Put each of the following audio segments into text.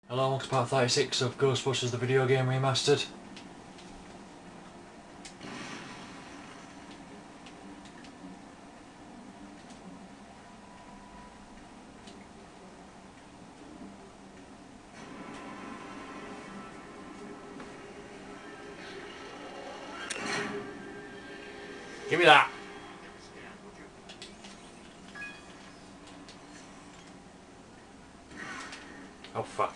Hello, welcome to part 36 of Ghostbusters the video game remastered. Give me that! Oh fuck.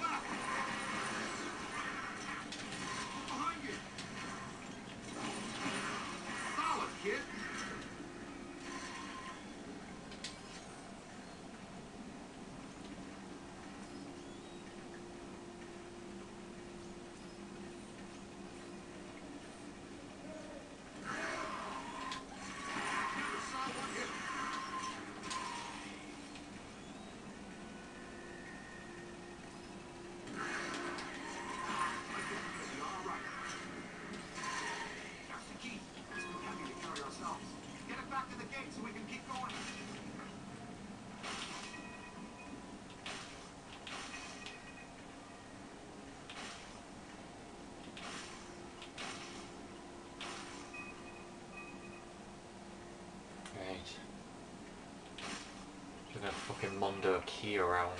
Look at a fucking Mondo key around.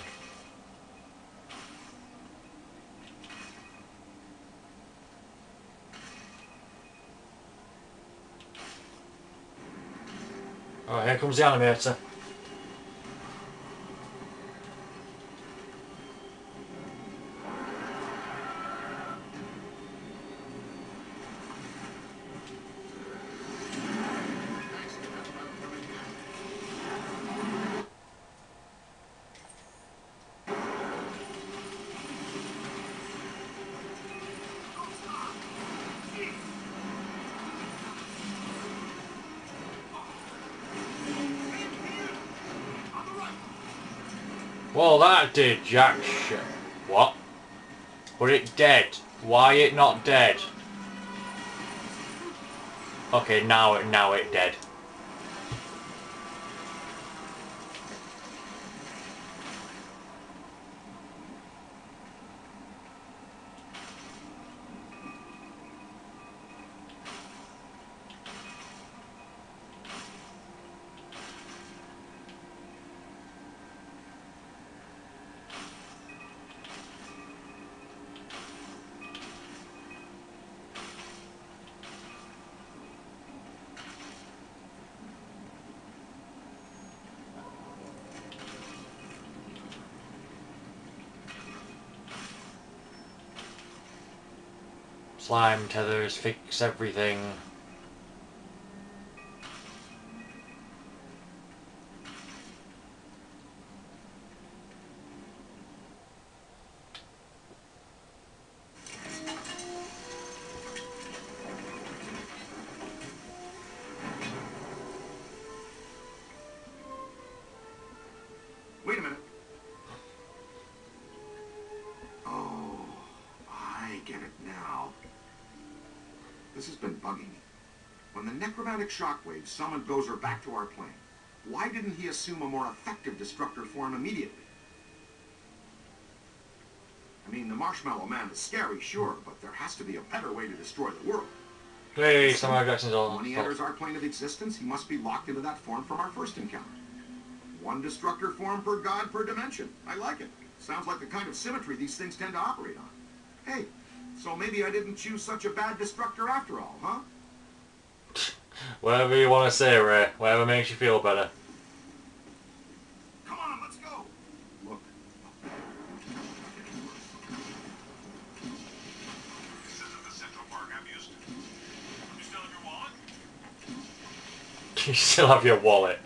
Oh, here comes the animator. Well, that did jack shit. What? But it dead. Why it not dead? Okay, now it dead. Slime tethers fix everything. Wait a minute. Oh, I get it now. This has been bugging me. When the necromantic shockwave summoned Gozer back to our plane, why didn't he assume a more effective destructor form immediately? I mean, the Marshmallow Man is scary, sure, but there has to be a better way to destroy the world. Hey, Samuel Jackson's all. When he enters our plane of existence, he must be locked into that form from our first encounter. One destructor form per god per dimension. I like it. Sounds like the kind of symmetry these things tend to operate on. Hey, so maybe I didn't choose such a bad destructor after all, huh? Whatever you want to say, Ray. Whatever makes you feel better. Come on, let's go. Look. This isn't the Central Park I'm used to. You still have your wallet? You still have your wallet.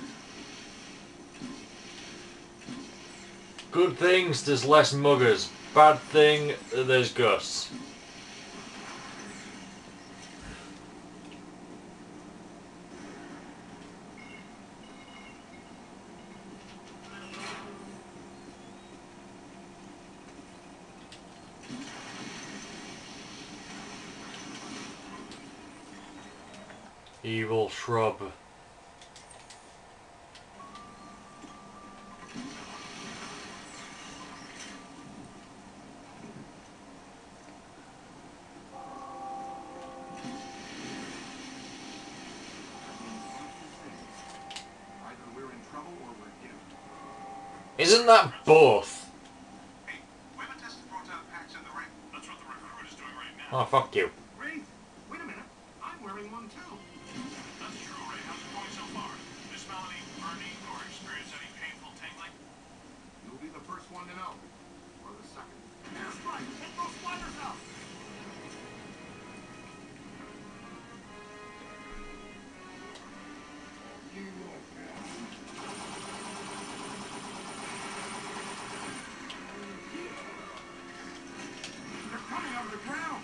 Good things, there's less muggers. Bad thing, there's ghosts. Evil shrub. Isn't that both? Hey, we haven't tested proton packs in the ring. That's what the recruit is doing right now. Oh, fuck you. Wraith, wait a minute. I'm wearing one too. That's true, Ray. How's it going so far? Miss Melanie, burning, or experience any painful tingling? You'll be the first one to know. Or the second. That's right. Get those spiders out. They're coming out of the ground.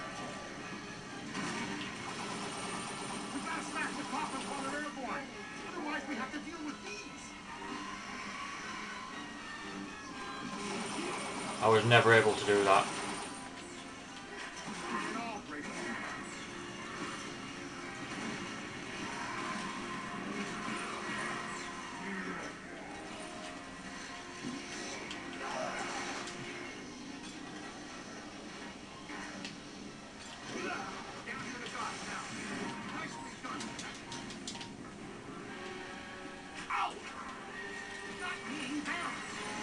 We gotta smash the coffins while they're airborne. Otherwise, we have to deal with these. I was never able to do that. Bring it all, Brady. Down to the dock now. Nicely done. Ow! Not me, them.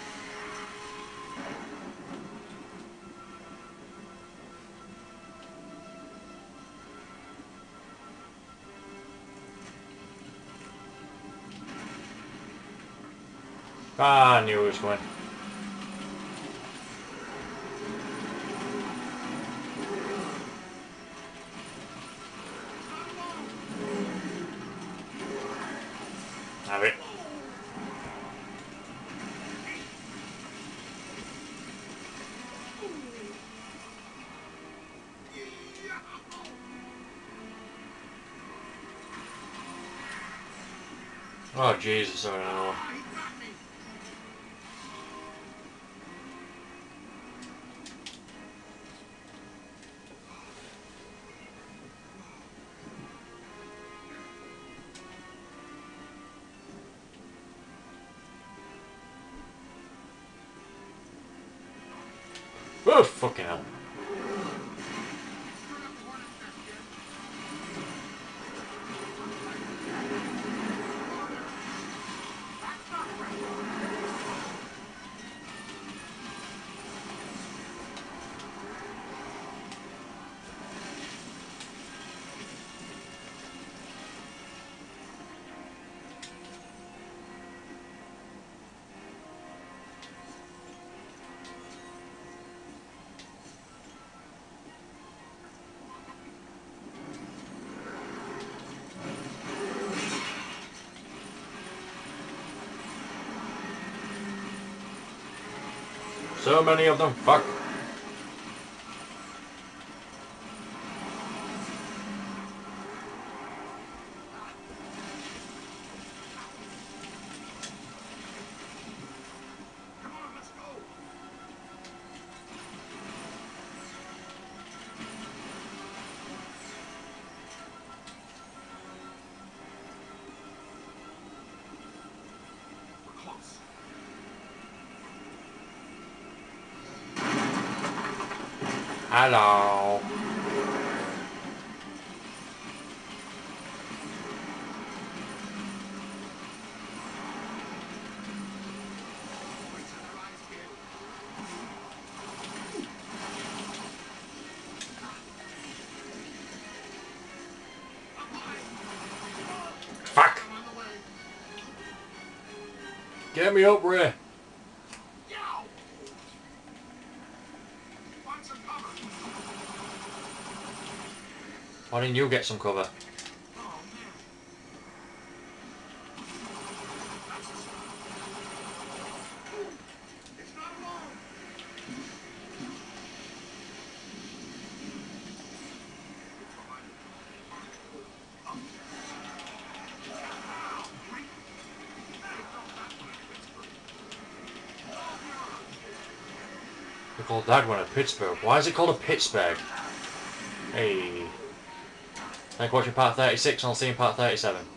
Ah, I knew it was going. Have it. Oh, Jesus, I don't know. He got me. Oh, fucking hell. Screwed up the hornet's nest here. That's not right. So many of them, fuck. Come on, let's go. We're close. Hello. Lights in their eyes, kid. Up high. Fuck. I'm on the way. Get me up, Ray. Yow! Find some cover. Why didn't you get some cover? Oh, man. That's the stuff. It's not alone. They called that one a Pittsburgh. Why is it called a Pittsburgh? Hey. Thank you for watching part 36 and I'll see you in part 37.